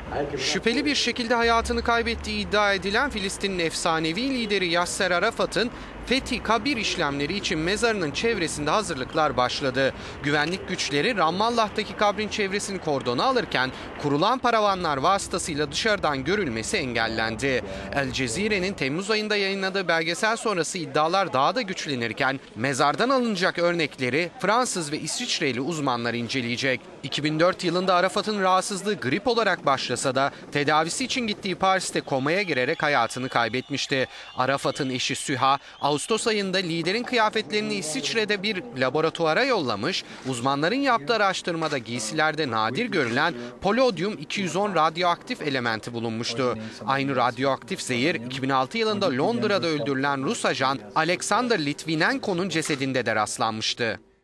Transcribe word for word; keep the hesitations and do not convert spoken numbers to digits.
Şüpheli bir şekilde hayatını kaybettiği iddia edilen Filistin'in efsanevi lideri Yasser Arafat'ın Fethi Kabir işlemleri için mezarının çevresinde hazırlıklar başladı. Güvenlik güçleri Ramallah'taki kabrin çevresini kordona alırken kurulan paravanlar vasıtasıyla dışarıdan görülmesi engellendi. El Cezire'nin Temmuz ayında yayınladığı belgesel sonrası iddialar daha da güçlenirken mezardan alınacak örnekleri Fransız ve İsviçreli uzmanlar inceleyecek. iki bin dört yılında Arafat'ın rahatsızlığı grip olarak başlasa da tedavisi için gittiği Paris'te komaya girerek hayatını kaybetmişti. Arafat'ın eşi Süha, Ağustos ayında liderin kıyafetlerini İsviçre'de bir laboratuvara yollamış, uzmanların yaptığı araştırmada giysilerde nadir görülen polodyum iki yüz on radyoaktif elementi bulunmuştu. Aynı radyoaktif zehir iki bin altı yılında Londra'da öldürülen Rus ajan Alexander Litvinenko'nun cesedinde de rastlanmıştı.